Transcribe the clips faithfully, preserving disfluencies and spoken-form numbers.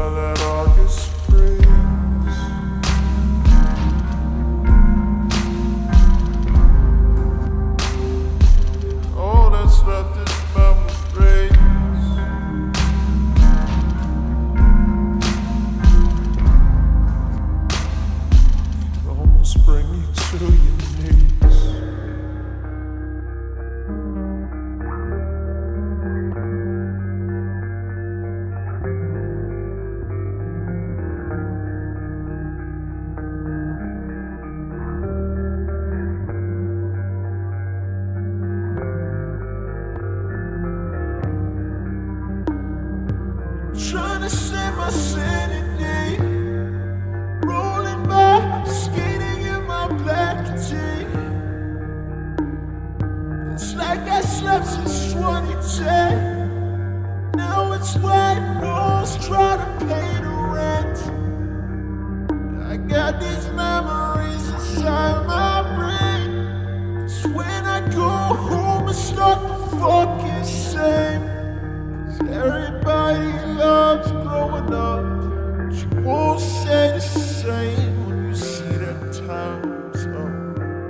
by that August breeze. Oh, that's not this memories. Almost bring you to your knees. Trying to save my sanity, rolling by, skating in my black tee. It's like I slept since twenty ten. Now it's white walls trying to pay the rent. I got these memories inside my brain. It's when I go home and start the fucking same. Everybody loves growing up, but you won't say the same when you see that time's up.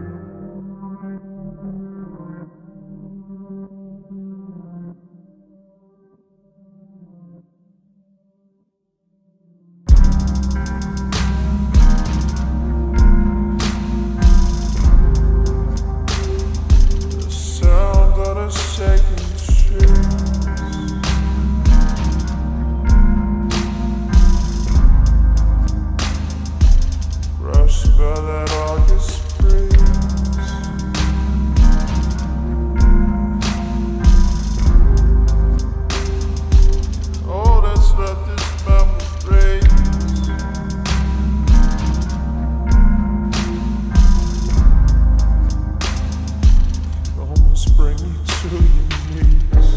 The sound of the shaking trees. By that August breeze. Oh, that's not this memory. Almost bring you to your knees.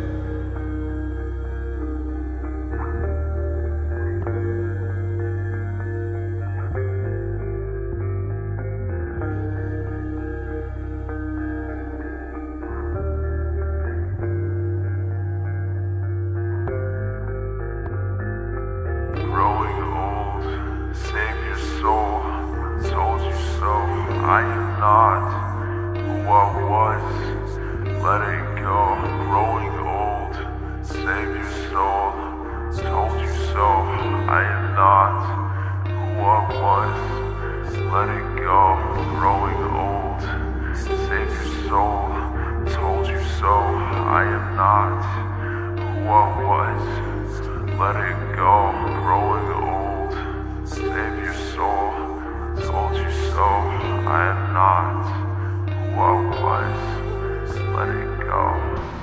I am not who I was, let it go. Growing old, save your soul, told you so. I am not who I was, let it go. Growing old, save your soul, told you so. I am not who I was, let it go. Growing old, save your soul, told you so. I am not who I was, let it go.